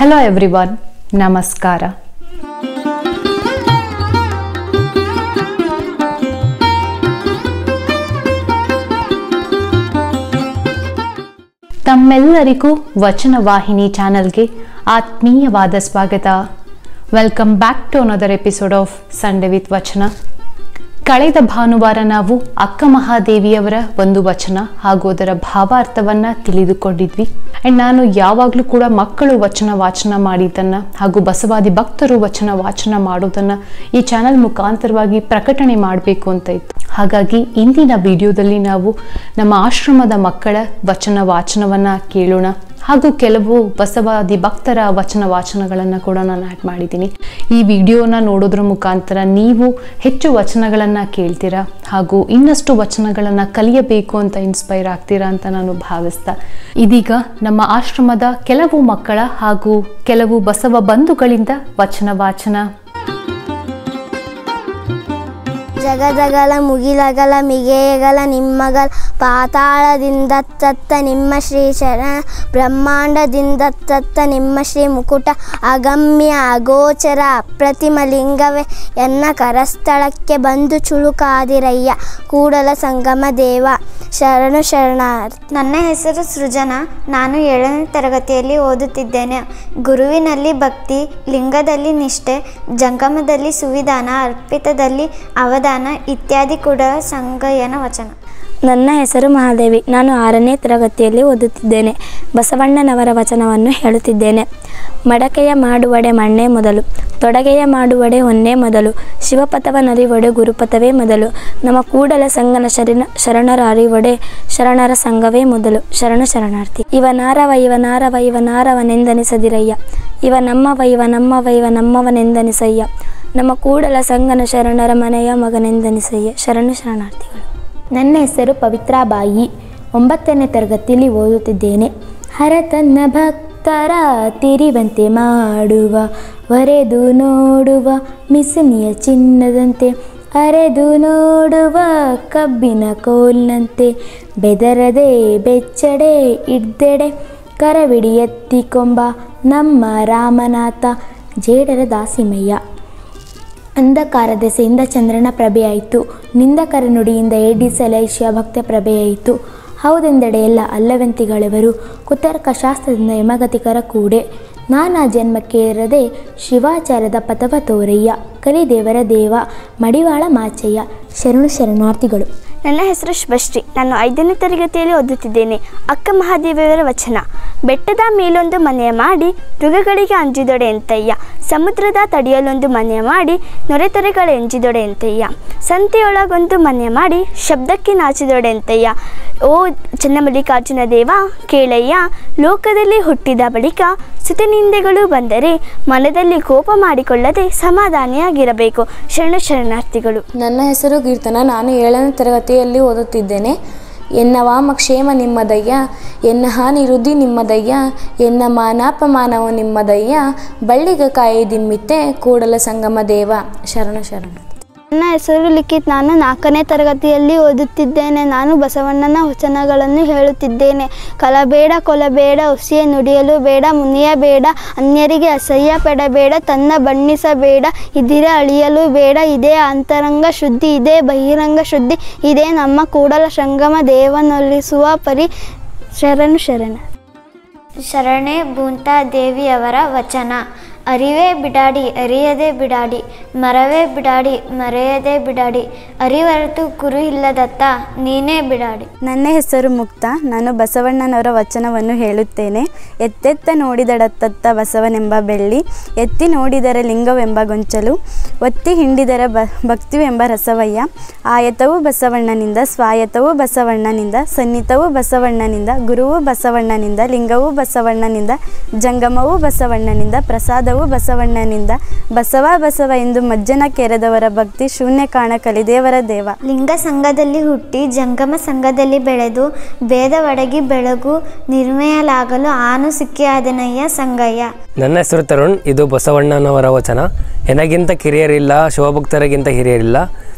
Hello everyone, ನಮಸ್ಕಾರ. ತಮ್ಮೆಲ್ಲರಿಗೂ ವಚನ ವಾಹಿನಿ ಚಾನಲ್ಗೆ ಆತ್ಮೀಯವಾದ ಸ್ವಾಗತ. Welcome back to another episode of Sunday with Vachana. ಕಳೆದ ಭಾನುವಾರ ನಾವು ಅಕ್ಕ ಮಹಾದೇವಿಯವರ ಒಂದು ವಚನ ಹಾಗೂ ಅದರ ಭಾವಾರ್ಥವನ್ನ ತಿಳಿದುಕೊಂಡಿದ್ವಿ. ಅಂಡ್ ನಾನು ಯಾವಾಗಲೂ ಕೂಡ ಮಕ್ಕಳು ವಚನ ವಾಚನ ಮಾಡಿದ್ದನ್ನ ಹಾಗೂ ಬಸವಾದಿ ಭಕ್ತರು ವಚನ ವಾಚನ ಮಾಡೋದನ್ನ ಈ ಚಾನಲ್ ಮುಖಾಂತರವಾಗಿ ಪ್ರಕಟಣೆ ಮಾಡಬೇಕು ಅಂತ ಇತ್ತು. ಹಾಗಾಗಿ ಇಂದಿನ ವಿಡಿಯೋದಲ್ಲಿ ನಾವು ನಮ್ಮ ಆಶ್ರಮದ ಮಕ್ಕಳ ವಚನ ವಾಚನವನ್ನ ಕೇಳೋಣ ಹಾಗೂ ಕೆಲವು ಬಸವಾದಿ ಭಕ್ತರ ವಚನ ವಾಚನಗಳನ್ನು ಕೂಡ ನಾನು ಆ್ಯಡ್ ಮಾಡಿದ್ದೀನಿ. ಈ ವಿಡಿಯೋನ ನೋಡೋದ್ರ ಮುಖಾಂತರ ನೀವು ಹೆಚ್ಚು ವಚನಗಳನ್ನು ಕೇಳ್ತೀರಾ ಹಾಗೂ ಇನ್ನಷ್ಟು ವಚನಗಳನ್ನು ಕಲಿಯಬೇಕು ಅಂತ ಇನ್ಸ್ಪೈರ್ ಆಗ್ತೀರಾ ಅಂತ ನಾನು ಭಾವಿಸ್ತಾ, ಇದೀಗ ನಮ್ಮ ಆಶ್ರಮದ ಕೆಲವು ಮಕ್ಕಳ ಹಾಗೂ ಕೆಲವು ಬಸವ ಬಂಧುಗಳಿಂದ ವಚನ ವಾಚನ. ಜಗದಗಲ ಮುಗಿಲಗಲ ಮಿಗೆಯಗಲ ನಿಮ್ಮಗಲ ಪಾತಾಳದಿಂದ ತತ್ತ ನಿಮ್ಮ ಶ್ರೀ ಶರಣ, ಬ್ರಹ್ಮಾಂಡದಿಂದ ತತ್ತ ನಿಮ್ಮ ಶ್ರೀ ಮುಕುಟ, ಅಗಮ್ಯ ಅಗೋಚರ ಅಪ್ರತಿಮ ಲಿಂಗವೇ ಎನ್ನ ಕರಸ್ಥಳಕ್ಕೆ ಬಂದು ಚುಳುಕಾದಿರಯ್ಯ, ಕೂಡಲ ಸಂಗಮ ದೇವ ಶರಣು ಶರಣಾರ್ಥಿ. ನನ್ನ ಹೆಸರು ಸೃಜನಾ. ನಾನು 7ನೇ ತರಗತಿಯಲ್ಲಿ ಓದುತ್ತಿದ್ದೇನೆ. ಗುರುವಿನಲ್ಲಿ ಭಕ್ತಿ, ಲಿಂಗದಲ್ಲಿ ನಿಷ್ಠೆ, ಜಂಗಮದಲ್ಲಿ ಸುವಿಧಾನ, ಅರ್ಪಿತದಲ್ಲಿ ಅವಧಾನ ಇತ್ಯಾದಿ ಕೂಡ ಸಂಗಯನ ವಚನ. ನನ್ನ ಹೆಸರು ಮಹಾದೇವಿ. ನಾನು 6ನೇ ತರಗತಿಯಲ್ಲಿ ಓದುತ್ತಿದ್ದೇನೆ. ಬಸವಣ್ಣನವರ ವಚನವನ್ನು ಹೇಳುತ್ತಿದ್ದೇನೆ. ಮಡಕೆಯ ಮಾಡುವಡೆ ಮಣ್ಣೇ ಮೊದಲು, ತೊಡಗೆಯ ಮಾಡುವಡೆ ಹೊನ್ನೇ ಮೊದಲು, ಶಿವಪಥವ ನರಿವಡೆ ಗುರುಪಥವೇ ಮೊದಲು, ನಮ್ಮ ಕೂಡಲ ಸಂಗನ ಶರಣರ ಅರಿವಡೆ ಶರಣರ ಸಂಘವೇ ಮೊದಲು, ಶರಣ ಶರಣಾರ್ಥಿ. ಇವನಾರವನೆಂದನಿಸದಿರಯ್ಯ, ಇವ ನಮ್ಮವನೆಂದನಿಸಯ್ಯ, ನಮ್ಮ ಕೂಡಲ ಸಂಗನ ಶರಣರ ಮನೆಯ ಮಗನೆಂದನಿಸಯ್ಯ, ಶರಣು ಶರಣಾರ್ಥಿಗಳು. ನನ್ನ ಹೆಸರು ಪವಿತ್ರಾಬಾಯಿ. 9ನೇ ತರಗತಿಯಲ್ಲಿ ಓದುತ್ತಿದ್ದೇನೆ. ಹರ ತನ್ನ ಭಕ್ತರ ತಿರಿವಂತೆ ಮಾಡುವ, ವರೆದು ನೋಡುವ ಮಿಸುಮಿಯ ಚಿನ್ನದಂತೆ, ಅರೆದು ನೋಡುವ ಕಬ್ಬಿನ ಕೋಲ್ನಂತೆ, ಬೆದರದೆ ಬೆಚ್ಚಡೆ ಇಡ್ದೆಡೆ ಕರವಿಡಿ ಎತ್ತಿಕೊಂಬ ನಮ್ಮ ರಾಮನಾಥ, ಜೇಡರ ದಾಸಿಮಯ್ಯ. ಅಂಧಕಾರ ದೆಸೆಯಿಂದ ಚಂದ್ರನ ಪ್ರಭೆಯಾಯಿತು, ನಿಂದಕರ ನುಡಿಯಿಂದ ಏಡಿಸಲ ಶಿವಭಕ್ತ ಪ್ರಭೆಯಾಯಿತು. ಹೌದೆಂದೆಡೆ ಎಲ್ಲ ಅಲ್ಲವೆಂತಿಗಳೆವರು, ಕುತರ್ಕ ಶಾಸ್ತ್ರದಿಂದ ಯಮಗತಿಕರ ಕೂಡೆ, ನಾನಾ ಜನ್ಮಕ್ಕೆ ಇರದೆ ಶಿವಾಚಾರ್ಯದ ಪಥವ ತೋರಯ್ಯ, ಕಲಿದೇವರ ದೇವ ಮಡಿವಾಳ ಮಾಚಯ್ಯ, ಶರಣು ಶರಣಾರ್ಥಿಗಳು. ನನ್ನ ಹೆಸರು ಶುಭಶ್ರೀ. ನಾನು 5ನೇ ತರಗತಿಯಲ್ಲಿ ಓದುತ್ತಿದ್ದೇನೆ. ಅಕ್ಕ ಮಹಾದೇವಿಯವರ ವಚನ. ಬೆಟ್ಟದ ಮೇಲೊಂದು ಮನೆಯ ಮಾಡಿ ಮೃಗಗಳಿಗೆ ಅಂಜಿದೊಡೆ ಎಂತಯ್ಯ, ಸಮುದ್ರದ ತಡಿಯಲೊಂದು ಮನೆಯ ಮಾಡಿ ನೊರೆತೊರೆಗಳ ಎಂಜಿದೊಡೆ ಎಂತಯ್ಯ, ಸಂತೆಯೊಳಗೊಂದು ಮನೆಯ ಮಾಡಿ ಶಬ್ದಕ್ಕೆ ನಾಚಿದೊಡೆ ಎಂತಯ್ಯ, ಓ ಚನ್ನಮಲ್ಲಿಕಾರ್ಜುನ ದೇವ ಕೇಳಯ್ಯ, ಲೋಕದಲ್ಲಿ ಹುಟ್ಟಿದ ಬಳಿಕ ಸ್ತುತಿನಿಂದೆಗಳು ಬಂದರೆ ಮನದಲ್ಲಿ ಕೋಪ ಮಾಡಿಕೊಳ್ಳದೆ ಸಮಾಧಾನಿಯಾಗಿರಬೇಕು, ಶರಣ ಶರಣಾರ್ಥಿಗಳು. ನನ್ನ ಹೆಸರು ಕೀರ್ತನ. ನಾನು 7ನೇ ತರಗತಿಯಲ್ಲಿ ಓದುತ್ತಿದ್ದೇನೆ. ಎನ್ನ ವಾಮಕ್ಷೇಮ ನಿಮ್ಮದಯ್ಯ, ಎನ್ನ ಹಾನಿ ವೃದ್ಧಿ ನಿಮ್ಮದಯ್ಯ, ಎನ್ನ ಮಾನಾಪಮಾನವು ನಿಮ್ಮದಯ್ಯ, ಬಳ್ಳಿಗ ಕಾಯಿ ದಿಮ್ಮಿತ್ತೆ ಕೂಡಲ ಸಂಗಮ ದೇವ, ಶರಣ ಶರಣ. ನನ್ನ ಹೆಸರು ಲಿಖಿತ್. ನಾನು 4ನೇ ತರಗತಿಯಲ್ಲಿ ಓದುತ್ತಿದ್ದೇನೆ. ನಾನು ಬಸವಣ್ಣನ ವಚನಗಳನ್ನು ಹೇಳುತ್ತಿದ್ದೇನೆ. ಕಲಬೇಡ ಕೊಲಬೇಡ, ಹುಸಿಯೇ ನುಡಿಯಲು ಬೇಡ, ಮುನಿಯಬೇಡ, ಅನ್ಯರಿಗೆ ಅಸಹ್ಯ ಪಡಬೇಡ, ತನ್ನ ಬಣ್ಣಿಸಬೇಡ, ಇದಿರ ಅಳಿಯಲು ಬೇಡ, ಇದೇ ಅಂತರಂಗ ಶುದ್ಧಿ, ಇದೇ ಬಹಿರಂಗ ಶುದ್ಧಿ, ಇದೇ ನಮ್ಮ ಕೂಡಲ ಸಂಗಮ ದೇವನೊಲಿಸುವ ಪರಿ, ಶರಣು ಶರಣ. ಶರಣೆ ಬೂಂತಾ ದೇವಿಯವರ ವಚನ. ಅರಿವೇ ಬಿಡಾಡಿ ಅರಿಯದೆ ಬಿಡಾಡಿ, ಮರವೇ ಬಿಡಾಡಿ ಮರೆಯದೆ ಬಿಡಾಡಿ, ಅರಿವರೆತು ಗುರು ಇಲ್ಲದತ್ತ ನೀನೇ ಬಿಡಾಡಿ. ನನ್ನ ಹೆಸರು ಮುಕ್ತ. ನಾನು ಬಸವಣ್ಣನವರ ವಚನವನ್ನು ಹೇಳುತ್ತೇನೆ. ಎತ್ತೆತ್ತ ನೋಡಿದಡತ್ತತ್ತ ಬಸವನೆಂಬ ಬೆಳ್ಳಿ, ಎತ್ತಿ ನೋಡಿದರೆ ಲಿಂಗವೆಂಬ ಗೊಂಚಲು, ಒತ್ತಿ ಹಿಂಡಿದರೆ ಭಕ್ತಿವೆಂಬ ರಸವಯ್ಯ, ಆಯತವು ಬಸವಣ್ಣನಿಂದ, ಸ್ವಾಯತವು ಬಸವಣ್ಣನಿಂದ, ಸನ್ನಿತವು ಬಸವಣ್ಣನಿಂದ, ಗುರುವು ಬಸವಣ್ಣನಿಂದ, ಲಿಂಗವು ಬಸವಣ್ಣನಿಂದ, ಜಂಗಮವು ಬಸವಣ್ಣನಿಂದ, ಪ್ರಸಾದ ಬಸವಣ್ಣನಿಂದ, ಬಸವ ಬಸವ ಎಂದು ಮಜ್ಜನ ಕೆರೆದವರ ಭಕ್ತಿ ಶೂನ್ಯ ಕಾಣ ಕಲಿದೇವರ ದೇವ. ಲಿಂಗ ಸಂಘದಲ್ಲಿ ಹುಟ್ಟಿ ಜಂಗಮ ಸಂಘದಲ್ಲಿ ಬೆಳೆದು ಭೇದ ಒಡಗಿ ಬೆಳಗು ನಿರ್ಮಯಲಾಗಲು ಆನು ಸಿಕ್ಕಿಯಾದನಯ್ಯ ಸಂಗಯ್ಯ. ನನ್ನ ಹೆಸರು ತರುಣ್. ಇದು ಬಸವಣ್ಣನವರ ವಚನ. ಎನಗಿಂತ ಕಿರಿಯರಿಲ್ಲ, ಶಿವಭಕ್ತರಿಗಿಂತ ಹಿರಿಯರಿಲ್ಲ,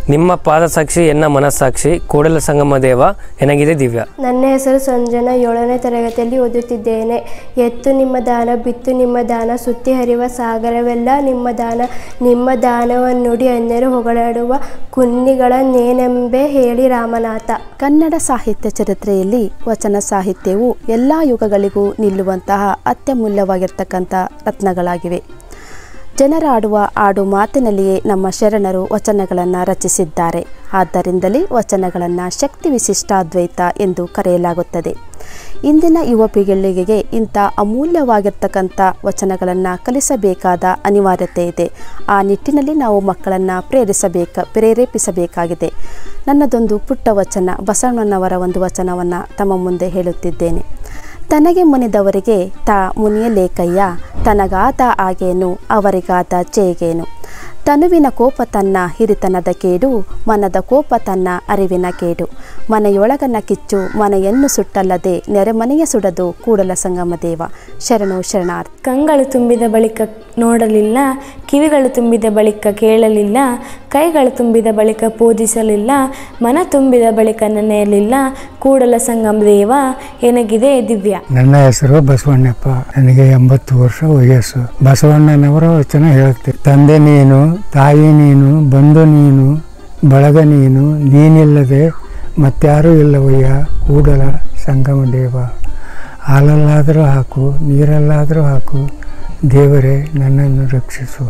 ನಿಮ್ಮ ಪಾದಸಾಕ್ಷಿ ಎನ್ನ ಮನಸ್ಸಾಕ್ಷಿ ಕೂಡಲ ಸಂಗಮ ದೇವ ಎನಗಿದೆ ದಿವ್ಯ. ನನ್ನ ಹೆಸರು ಸಂಜನಾ, 7ನೇ ತರಗತಿಯಲ್ಲಿ ಓದುತ್ತಿದ್ದೇನೆ. ಎತ್ತು ನಿಮ್ಮ ದಾನ, ಬಿತ್ತು ನಿಮ್ಮ ದಾನ, ಸುತ್ತಿ ಹರಿವ ಸಾಗರವೆಲ್ಲ ನಿಮ್ಮ ದಾನ. ನಿಮ್ಮ ದಾನವನ್ನು ನುಡಿ ಅನ್ಯರು ಹೊಗಳಾಡುವ ಕುನ್ನಿಗಳನ್ನೇನೆಂಬೆ ಹೇಳಿ ರಾಮನಾಥ. ಕನ್ನಡ ಸಾಹಿತ್ಯ ಚರಿತ್ರೆಯಲ್ಲಿ ವಚನ ಸಾಹಿತ್ಯವು ಎಲ್ಲ ಯುಗಗಳಿಗೂ ನಿಲ್ಲುವಂತಹ ಅತ್ಯಮೂಲ್ಯವಾಗಿರ್ತಕ್ಕಂಥ ರತ್ನಗಳಾಗಿವೆ. ಜನರ ಆಡುವ ಆಡು ಮಾತಿನಲ್ಲಿಯೇ ನಮ್ಮ ಶರಣರು ವಚನಗಳನ್ನು ರಚಿಸಿದ್ದಾರೆ. ಆದ್ದರಿಂದಲೇ ವಚನಗಳನ್ನು ಶಕ್ತಿ ವಿಶಿಷ್ಟಾದ್ವೈತ ಎಂದು ಕರೆಯಲಾಗುತ್ತದೆ. ಇಂದಿನ ಯುವ ಪೀಳಿಗೆಗೆ ಇಂಥ ಅಮೂಲ್ಯವಾಗಿರ್ತಕ್ಕಂಥ ವಚನಗಳನ್ನು ಕಲಿಸಬೇಕಾದ ಅನಿವಾರ್ಯತೆ ಇದೆ. ಆ ನಿಟ್ಟಿನಲ್ಲಿ ನಾವು ಮಕ್ಕಳನ್ನು ಪ್ರೇರೇಪಿಸಬೇಕಾಗಿದೆ. ನನ್ನದೊಂದು ಪುಟ್ಟ ವಚನ, ಬಸವಣ್ಣನವರ ಒಂದು ವಚನವನ್ನು ತಮ್ಮ ಮುಂದೆ ಹೇಳುತ್ತಿದ್ದೇನೆ. ತನಗೆ ಮುನಿದವರಿಗೆ ತಾ ಮುನಿಯಲೇಕಯ್ಯ, ತನಗಾದ ಆಗೇನು ಅವರಿಗಾದ ಚೇಗೇನು. ತನುವಿನ ಕೋಪ ತನ್ನ ಹಿರಿತನದ ಕೇಡು, ಮನದ ಕೋಪ ತನ್ನ ಅರಿವಿನ ಕೇಡು. ಮನೆಯೊಳಗನ ಕಿಚ್ಚು ಮನೆಯನ್ನು ಸುಟ್ಟಲ್ಲದೆ ನೆರೆಮನೆಯ ಸುಡದು ಕೂಡಲ ಸಂಗಮ ದೇವ. ಶರಣು ಶರಣಾರ್ಥಿ. ಕಂಗಳು ತುಂಬಿದ ಬಳಿಕ ನೋಡಲಿಲ್ಲ, ಕಿವಿಗಳು ತುಂಬಿದ ಬಳಿಕ ಕೇಳಲಿಲ್ಲ, ಕೈಗಳು ತುಂಬಿದ ಬಳಿಕ ಪೂಜಿಸಲಿಲ್ಲ, ಮನ ತುಂಬಿದ ಬಳಿಕ ನೆನೆಯಲಿಲ್ಲ, ಕೂಡಲ ಸಂಗಮ ದೇವ ಎನಗಿದೆ ದಿವ್ಯ. ನನ್ನ ಹೆಸರು ಬಸವಣ್ಣಪ್ಪ, ನನಗೆ 80 ವರ್ಷ ವಯಸ್ಸು. ಬಸವಣ್ಣನವರ ವಚನ ಹೇಳ್ತೀನಿ. ತಂದೆ ನೀನು, ತಾಯಿ ನೀನು, ಬಂಧು ನೀನು, ಬಳಗ ನೀನು, ನೀನಿಲ್ಲದೆ ಮತ್ಯಾರೂ ಇಲ್ಲವಯ್ಯ ಕೂಡಲ ಸಂಗಮ ದೇವ. ಹಾಲಲ್ಲಾದರೂ ಹಾಕು, ನೀರಲ್ಲಾದರೂ ಹಾಕು, ದೇವರೇ ನನ್ನನ್ನು ರಕ್ಷಿಸು.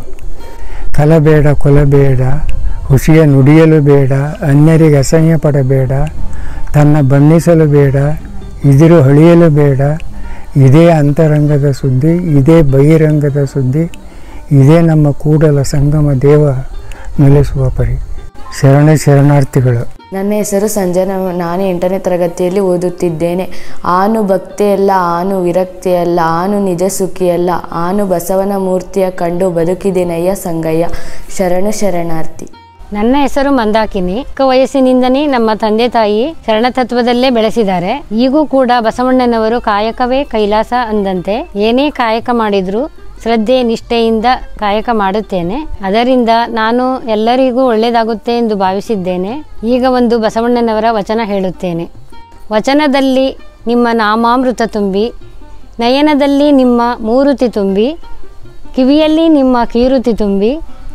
ಕಲಬೇಡ ಕೊಲಬೇಡ, ಹುಸಿಯ ನುಡಿಯಲು ಬೇಡ, ಅನ್ಯರಿಗೆ ಅಸಹ್ಯ ಪಡಬೇಡ, ತನ್ನ ಬಣ್ಣಿಸಲು ಬೇಡ, ಇದಿರು ಹಳಿಯಲು ಬೇಡ. ಇದೇ ಅಂತರಂಗದ ಸುದ್ದಿ, ಇದೇ ಬಹಿರಂಗದ ಸುದ್ದಿ, ಇದೇ ನಮ್ಮ ಕೂಡಲ ಸಂಗಮ ದೇವ ನೆಲೆಸುವ ಪರಿ. ಶರಣಾರ್ಥಿಗಳು. ನನ್ನ ಹೆಸರು ಸಂಜನಾ, ನಾನು 8ನೇ ತರಗತಿಯಲ್ಲಿ ಓದುತ್ತಿದ್ದೇನೆ. ಆನು ಭಕ್ತಿಯಲ್ಲ, ಆನು ವಿರಕ್ತಿಯಲ್ಲ, ಆನು ನಿಜ ಸುಖಿಯಲ್ಲ, ಆನು ಬಸವನ ಮೂರ್ತಿಯ ಕಂಡು ಬದುಕಿದೆನಯ್ಯ ಸಂಗಯ್ಯ. ಶರಣಾರ್ಥಿ. ನನ್ನ ಹೆಸರು ಮಂದಾಕಿನಿ. ಚಿಕ್ಕ ವಯಸ್ಸಿನಿಂದನೇ ನಮ್ಮ ತಂದೆ ತಾಯಿ ಶರಣತತ್ವದಲ್ಲೇ ಬೆಳೆಸಿದ್ದಾರೆ. ಈಗೂ ಕೂಡ ಬಸವಣ್ಣನವರು ಕಾಯಕವೇ ಕೈಲಾಸ ಅಂದಂತೆ ಏನೇ ಕಾಯಕ ಮಾಡಿದ್ರು ಶ್ರದ್ಧೆ ನಿಷ್ಠೆಯಿಂದ ಕಾಯಕ ಮಾಡುತ್ತೇನೆ. ಅದರಿಂದ ನಾನು ಎಲ್ಲರಿಗೂ ಒಳ್ಳೆಯದಾಗುತ್ತೆ ಎಂದು ಭಾವಿಸಿದ್ದೇನೆ. ಈಗ ಒಂದು ಬಸವಣ್ಣನವರ ವಚನ ಹೇಳುತ್ತೇನೆ. ವಚನದಲ್ಲಿ ನಿಮ್ಮ ನಾಮಾಮೃತ ತುಂಬಿ, ನಯನದಲ್ಲಿ ನಿಮ್ಮ ಮೂರುತಿ ತುಂಬಿ, ಕಿವಿಯಲ್ಲಿ ನಿಮ್ಮ ಕೀರುತಿ ತುಂಬಿ,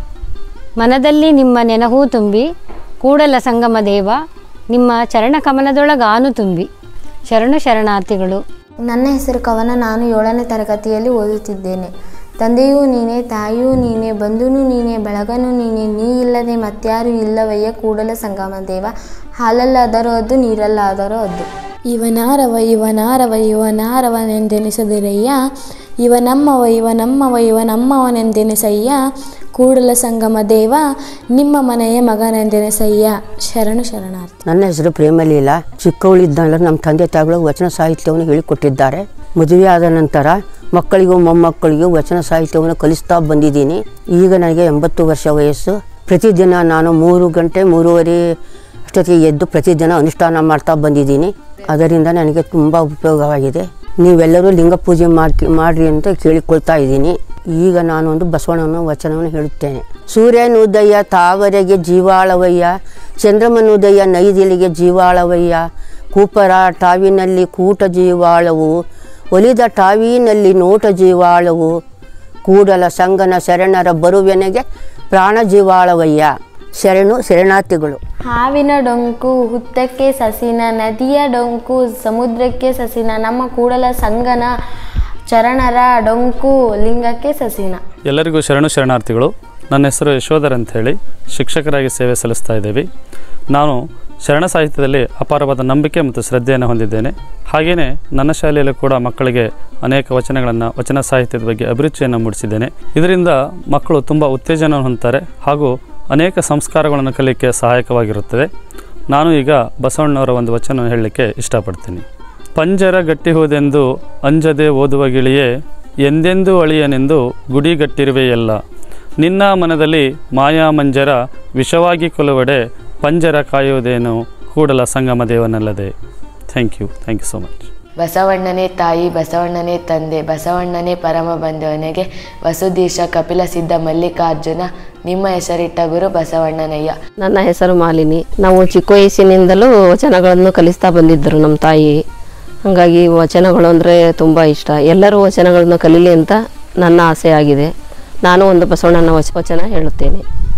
ಮನದಲ್ಲಿ ನಿಮ್ಮ ನೆನಹೂ ತುಂಬಿ, ಕೂಡಲ ಸಂಗಮ ದೇವ ನಿಮ್ಮ ಚರಣ ಕಮಲದೊಳಗಾನು ತುಂಬಿ. ಶರಣಾರ್ಥಿಗಳು. ನನ್ನ ಹೆಸರು ಕವನ, ನಾನು 7ನೇ ತರಗತಿಯಲ್ಲಿ ಓದುತ್ತಿದ್ದೇನೆ. ತಂದೆಯೂ ನೀನೇ, ತಾಯಿಯೂ ನೀನೇ, ಬಂಧುನೂ ನೀನೇ, ಬಳಗನೂ ನೀನೇ, ನೀ ಇಲ್ಲದೆ ಮತ್ಯಾರು ಇಲ್ಲವಯ್ಯ ಕೂಡಲ ಸಂಗಮ ದೇವ. ಹಾಲಲ್ಲಾದರೂ ಅದು, ನೀರಲ್ಲಾದರೂ ಅದು. ಇವನಾರವನೆಂದೆನಿಸದಿರಯ್ಯ, ಇವನಮ್ಮವನೆಂದೆನಿಸಯ್ಯ, ಕೂಡಲ ಸಂಗಮ ದೇವ ನಿಮ್ಮ ಮನೆಯ ಮಗನೆಂದೆನಿಸಯ್ಯ. ಶರಣಾರ್ಥಿ. ನನ್ನ ಹೆಸರು ಪ್ರೇಮಲೀಲಾ. ಚಿಕ್ಕವಳಿದ್ದಾಗ ನಮ್ಮ ತಂದೆ ತಾಯಿಗಳು ವಚನ ಸಾಹಿತ್ಯವನ್ನು ಹೇಳಿಕೊಟ್ಟಿದ್ದಾರೆ. ಮದುವೆ ಆದ ನಂತರ ಮಕ್ಕಳಿಗೂ ಮೊಮ್ಮಕ್ಕಳಿಗೂ ವಚನ ಸಾಹಿತ್ಯವನ್ನು ಕಲಿಸ್ತಾ ಬಂದಿದ್ದೀನಿ. ಈಗ ನನಗೆ 80 ವರ್ಷ ವಯಸ್ಸು. ಪ್ರತಿದಿನ ನಾನು 3 ಗಂಟೆ 3:30 ಅಷ್ಟೊತ್ತಿಗೆ ಎದ್ದು ಪ್ರತಿದಿನ ಅನುಷ್ಠಾನ ಮಾಡ್ತಾ ಬಂದಿದ್ದೀನಿ. ಅದರಿಂದ ನನಗೆ ತುಂಬ ಉಪಯೋಗವಾಗಿದೆ. ನೀವೆಲ್ಲರೂ ಲಿಂಗ ಪೂಜೆ ಮಾಡ್ರಿ ಅಂತ ಕೇಳಿಕೊಳ್ತಾ ಇದ್ದೀನಿ. ಈಗ ನಾನೊಂದು ಬಸವಣ್ಣನ ವಚನವನ್ನು ಹೇಳುತ್ತೇನೆ. ಸೂರ್ಯನುದಯ ತಾವರೆಗೆ ಜೀವಾಳವಯ್ಯ, ಚಂದ್ರಮನುದಯ ನೈದಿಲಿಗೆ ಜೀವಾಳವಯ್ಯ, ಕೂಪರ ಟಾವಿನಲ್ಲಿ ಕೂಟ ಜೀವಾಳವು, ಒಲಿದ ಟಾವಿನಲ್ಲಿ ನೋಟ ಜೀವಾಳವು, ಕೂಡಲ ಸಂಗನ ಶರಣರ ಬರುವೆನೆಗೆ ಪ್ರಾಣ ಜೀವಾಳವಯ್ಯ. ಶರಣಾರ್ಥಿಗಳು. ಹಾವಿನ ಡೊಂಕು ಹುತ್ತಕ್ಕೆ ಸಸಿನ, ನದಿಯ ಡೊಂಕು ಸಮುದ್ರಕ್ಕೆ ಸಸಿನ, ನಮ್ಮ ಕೂಡಲ ಸಂಗನ ಚರಣರ ಡೊಂಕು ಲಿಂಗಕ್ಕೆ ಸಸಿನ. ಎಲ್ಲರಿಗೂ ಶರಣಾರ್ಥಿಗಳು. ನನ್ನ ಹೆಸರು ಯಶೋಧರ್ ಅಂಥೇಳಿ, ಶಿಕ್ಷಕರಾಗಿ ಸೇವೆ ಸಲ್ಲಿಸ್ತಾ ಇದ್ದೇವೆ. ನಾನು ಶರಣ ಸಾಹಿತ್ಯದಲ್ಲಿ ಅಪಾರವಾದ ನಂಬಿಕೆ ಮತ್ತು ಶ್ರದ್ಧೆಯನ್ನು ಹೊಂದಿದ್ದೇನೆ. ಹಾಗೆಯೇ ನನ್ನ ಶಾಲೆಯಲ್ಲೂ ಕೂಡ ಮಕ್ಕಳಿಗೆ ಅನೇಕ ವಚನ ಸಾಹಿತ್ಯದ ಬಗ್ಗೆ ಅಭಿರುಚಿಯನ್ನು ಮೂಡಿಸಿದ್ದೇನೆ. ಇದರಿಂದ ಮಕ್ಕಳು ತುಂಬ ಉತ್ತೇಜನ ಹೊಂದುತ್ತಾರೆ ಹಾಗೂ ಅನೇಕ ಸಂಸ್ಕಾರಗಳನ್ನು ಕಲಿಯಕ್ಕೆ ಸಹಾಯಕವಾಗಿರುತ್ತದೆ. ನಾನು ಈಗ ಬಸವಣ್ಣವರ ಒಂದು ವಚನ ಹೇಳಲಿಕ್ಕೆ ಇಷ್ಟಪಡ್ತೀನಿ. ಪಂಜರ ಗಟ್ಟಿ ಹೋದೆಂದು ಅಂಜದೆ ಓದುವ ಗಿಳಿಯೇ, ಎಂದೆಂದೂ ಅಳಿಯನೆಂದು ಗುಡಿಗಟ್ಟಿರುವೆಯಲ್ಲ. ನಿನ್ನ ಮನದಲ್ಲಿ ಮಾಯಾಮಂಜರ ವಿಷವಾಗಿ ಕೊಲುವಡೆ, ಪಂಜರ ಕಾಯುವುದೇನು ಕೂಡಲ ಸಂಗಮ ದೇವನಲ್ಲದೆ. Thank you so much. ಬಸವಣ್ಣನೇ ತಾಯಿ, ಬಸವಣ್ಣನೇ ತಂದೆ, ಬಸವಣ್ಣನೇ ಪರಮ ಬಂಧುವನಿಗೆ ವಸುದೀಶ ಕಪಿಲ ಸಿದ್ಧ ಮಲ್ಲಿಕಾರ್ಜುನ ನಿಮ್ಮ ಹೆಸರಿಟ್ಟ ಗುರು ಬಸವಣ್ಣನಯ್ಯ. ನನ್ನ ಹೆಸರು ಮಾಲಿನಿ. ನಾವು ಚಿಕ್ಕ ವಯಸ್ಸಿನಿಂದಲೂ ವಚನಗಳನ್ನು ಕಲಿಸ್ತಾ ಬಂದಿದ್ದರು ನಮ್ಮ ತಾಯಿ. ಹಾಗಾಗಿ ವಚನಗಳು ಅಂದರೆ ತುಂಬ ಇಷ್ಟ. ಎಲ್ಲರೂ ವಚನಗಳನ್ನು ಕಲೀಲಿ ಅಂತ ನನ್ನ ಆಸೆ ಆಗಿದೆ. ನಾನು ಒಂದು ಬಸವಣ್ಣನ ವಚನ ಹೇಳುತ್ತೇನೆ.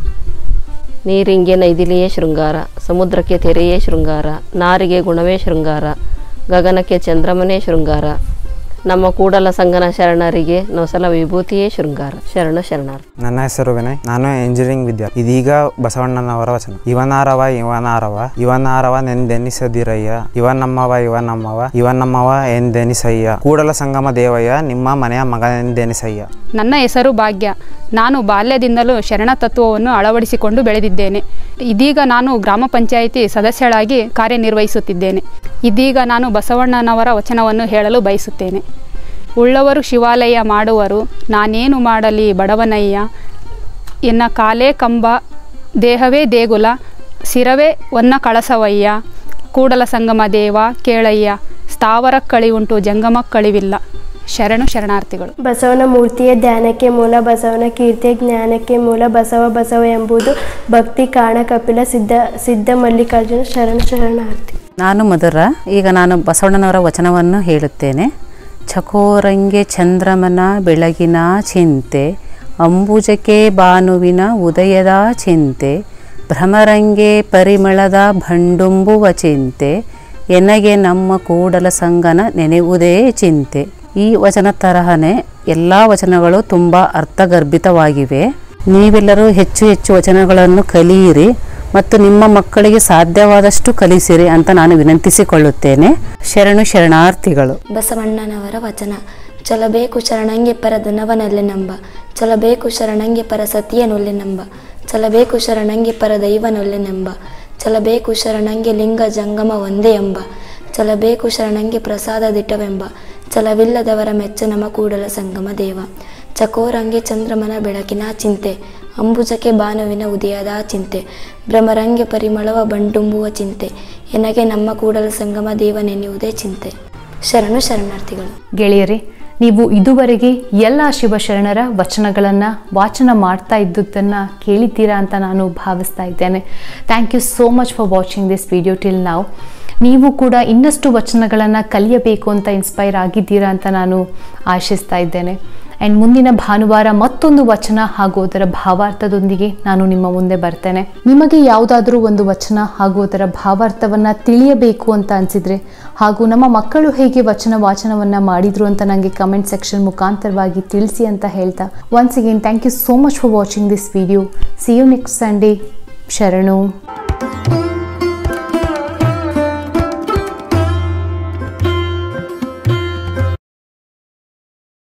ನೀರಿಂಗೆ ನೈದಿಲಿಯೇ ಶೃಂಗಾರ, ಸಮುದ್ರಕ್ಕೆ ತೆರೆಯೇ ಶೃಂಗಾರ, ನಾರಿಗೆ ಗುಣವೇ ಶೃಂಗಾರ, ಗಗನಕ್ಕೆ ಚಂದ್ರಮನೇ ಶೃಂಗಾರ, ನಮ್ಮ ಕೂಡಲ ಸಂಗನ ಶರಣರಿಗೆ ನೊಸಲ ವಿಭೂತಿಯೇ ಶೃಂಗಾರ. ಶರಣ ಶರಣಾರ್ಥಿ. ನನ್ನ ಹೆಸರು ವಿನಯ್. ನಾನು ಇಂಜಿನಿಯರಿಂಗ್ ವಿದ್ಯಾರ್ಥಿ. ಇದೀಗ ಬಸವಣ್ಣನವರ ವಚನ. ಇವನಾರವ ಇವನಾರವ ಇವನಾರವ ನೆಂದೆನಿಸದಿರಯ್ಯ, ಇವನಮ್ಮವ ಇವನಮ್ಮವ ಇವನಮ್ಮವ ಎಂದೆನಿಸಯ್ಯ, ಕೂಡಲ ಸಂಗಮ ದೇವಯ್ಯ ನಿಮ್ಮ ಮನೆಯ ಮಗನೆಂದೆನಿಸಯ್ಯ. ನನ್ನ ಹೆಸರು ಭಾಗ್ಯ. ನಾನು ಬಾಲ್ಯದಿಂದಲೂ ಶರಣ ತತ್ವವನ್ನು ಅಳವಡಿಸಿಕೊಂಡು ಬೆಳೆದಿದ್ದೇನೆ. ಇದೀಗ ನಾನು ಗ್ರಾಮ ಪಂಚಾಯಿತಿ ಸದಸ್ಯಳಾಗಿ ಕಾರ್ಯನಿರ್ವಹಿಸುತ್ತಿದ್ದೇನೆ. ಇದೀಗ ನಾನು ಬಸವಣ್ಣನವರ ವಚನವನ್ನು ಹೇಳಲು ಬಯಸುತ್ತೇನೆ. ಉಳ್ಳವರು ಶಿವಾಲಯ ಮಾಡುವರು, ನಾನೇನು ಮಾಡಲಿ ಬಡವನಯ್ಯ, ಎನ್ನ ಕಾಲೇ ಕಂಬ ದೇಹವೇ ದೇಗುಲ, ಶಿರವೇ ಒನ್ನ ಕಳಸವಯ್ಯ, ಕೂಡಲ ಸಂಗಮ ದೇವ ಕೇಳಯ್ಯ, ಸ್ಥಾವರ ಕಳಿವುಂಟು ಜಂಗಮ ಕಳಿವಿಲ್ಲ. ಶರಣು ಶರಣಾರ್ಥಿಗಳು. ಬಸವನ ಮೂರ್ತಿಯ ಧ್ಯಾನಕ್ಕೆ ಮೂಲ, ಬಸವನ ಕೀರ್ತಿಯ ಜ್ಞಾನಕ್ಕೆ ಮೂಲ, ಬಸವ ಬಸವ ಎಂಬುದು ಭಕ್ತಿ ಕಾಣ ಕಪಿಲ ಸಿದ್ಧ ಮಲ್ಲಿಕಾರ್ಜುನ. ಶರಣ ಶರಣಾರ್ಥಿ. ನಾನು ಮಧುರ. ಈಗ ನಾನು ಬಸವಣ್ಣನವರ ವಚನವನ್ನು ಹೇಳುತ್ತೇನೆ. ಚಕೋರಂಗೆ ಚಂದ್ರಮನ ಬೆಳಗಿನ ಚಿಂತೆ, ಅಂಬುಜಕ್ಕೆ ಭಾನುವಿನ ಉದಯದ ಚಿಂತೆ, ಭ್ರಮರಂಗೆ ಪರಿಮಳದ ಭಂಡುಂಬುವ ಚಿಂತೆ, ಎನಗೆ ನಮ್ಮ ಕೂಡಲ ಸಂಗನ ನೆನೆಯುವುದೇ ಚಿಂತೆ. ಈ ವಚನ ತರಹನೇ ಎಲ್ಲ ವಚನಗಳು ತುಂಬ ಅರ್ಥಗರ್ಭಿತವಾಗಿವೆ. ನೀವೆಲ್ಲರೂ ಹೆಚ್ಚು ಹೆಚ್ಚು ವಚನಗಳನ್ನು ಕಲಿಯಿರಿ ಮತ್ತು ನಿಮ್ಮ ಮಕ್ಕಳಿಗೆ ಸಾಧ್ಯವಾದಷ್ಟು ಕಲಿಸಿರಿ ಅಂತ ನಾನು ವಿನಂತಿಸಿಕೊಳ್ಳುತ್ತೇನೆ. ಶರಣು ಶರಣಾರ್ಥಿಗಳು. ಬಸವಣ್ಣನವರ ವಚನ. ಚಲಬೇಕು ಶರಣಂಗೆ ಪರ ಧನವನಲ್ಲೆ ನಂಬ, ಚಲಬೇಕು ಶರಣಂಗೆ ಪರ ಸತಿಯನೊಲ್ಲೆ ನಂಬ, ಚಲಬೇಕು ಶರಣಂಗೆ ಪರ ದೈವನೊಲ್ಲೆ ನಂಬ, ಚಲಬೇಕು ಶರಣಂಗೆ ಲಿಂಗ ಜಂಗಮ ಒಂದೇ ಎಂಬ, ಚಲಬೇಕು ಶರಣಂಗೆ ಪ್ರಸಾದ ದಿಟ್ಟವೆಂಬ, ಚಲವಿಲ್ಲದವರ ಮೆಚ್ಚ ನಮ ಕೂಡಲ ಸಂಗಮ ದೇವ. ಚಕೋರಂಗೆ ಚಂದ್ರಮನ ಬೆಳಕಿನ ಚಿಂತೆ, ಅಂಬುಜಕ್ಕೆ ಭಾನುವಿನ ಉದಯದ ಚಿಂತೆ, ಭ್ರಮರಂಗೆ ಪರಿಮಳವ ಬಂಡುಂಬುವ ಚಿಂತೆ, ಎನಗೆ ನಮ್ಮ ಕೂಡಲ ಸಂಗಮ ದೇವ ನೆನೆಯುವುದೇ ಚಿಂತೆ. ಶರಣು ಶರಣಾರ್ಥಿಗಳು. ಗೆಳೆಯರೇ, ನೀವು ಇದುವರೆಗೆ ಎಲ್ಲ ಶಿವಶರಣರ ವಚನಗಳನ್ನು ವಾಚನ ಮಾಡ್ತಾ ಇದ್ದುದನ್ನು ಕೇಳಿದ್ದೀರಾ ಅಂತ ನಾನು ಭಾವಿಸ್ತಾ ಇದ್ದೇನೆ. Thank you so much for watching this video till ನಾವು. ನೀವು ಕೂಡ ಇನ್ನಷ್ಟು ವಚನಗಳನ್ನು ಕಲಿಯಬೇಕು ಅಂತ ಇನ್ಸ್ಪೈರ್ ಆಗಿದ್ದೀರಾ ಅಂತ ನಾನು ಆಶಿಸ್ತಾ ಇದ್ದೇನೆ. ಆ್ಯಂಡ್ ಮುಂದಿನ ಭಾನುವಾರ ಮತ್ತೊಂದು ವಚನ ಹಾಗೂ ಅದರ ಭಾವಾರ್ಥದೊಂದಿಗೆ ನಾನು ನಿಮ್ಮ ಮುಂದೆ ಬರ್ತೇನೆ. ನಿಮಗೆ ಯಾವುದಾದ್ರೂ ಒಂದು ವಚನ ಹಾಗೂ ಅದರ ಭಾವಾರ್ಥವನ್ನು ತಿಳಿಯಬೇಕು ಅಂತ ಅನಿಸಿದರೆ, ಹಾಗೂ ನಮ್ಮ ಮಕ್ಕಳು ಹೇಗೆ ವಚನ ವಾಚನವನ್ನು ಮಾಡಿದರು ಅಂತ ನನಗೆ ಕಮೆಂಟ್ ಸೆಕ್ಷನ್ ಮುಖಾಂತರವಾಗಿ ತಿಳಿಸಿ ಅಂತ ಹೇಳ್ತಾ, once again thank you so much for watching this video. See you next Sunday. ಶರಣು.